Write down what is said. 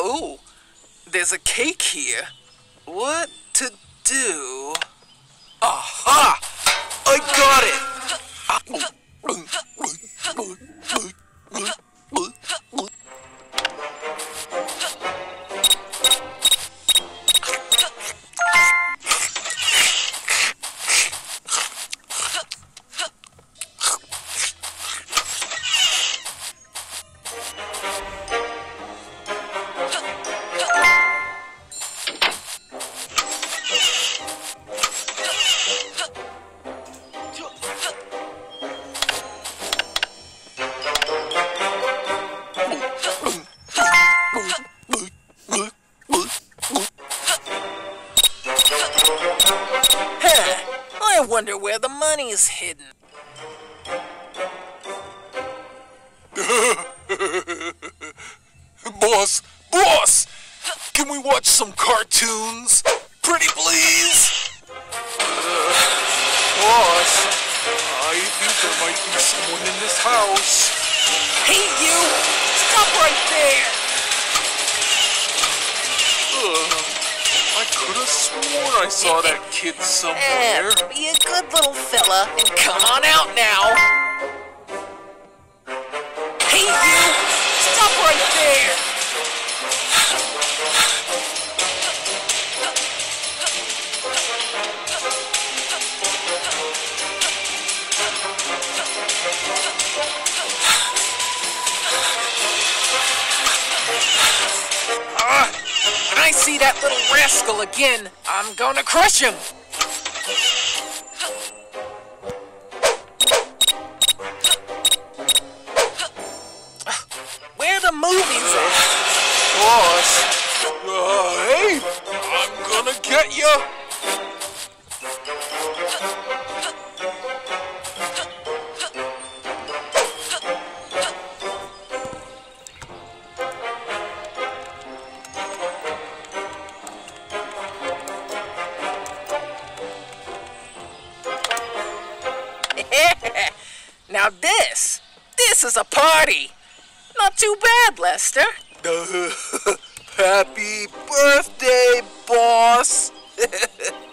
Ooh, there's a cake here. What to do? Aha! I got it! I wonder where the money is hidden. Boss! Can we watch some cartoons? Pretty please? Boss, I think there might be someone in this house. Hey you! Stop right there! I could have sworn I saw that kid somewhere. Be a good little fella and come on out now. Hey you! Stop right there! I see that little rascal again. I'm gonna crush him. Where are the movies at? Boss, hey, I'm gonna get you. Now this is a party. Not too bad, Lester. Happy birthday, boss.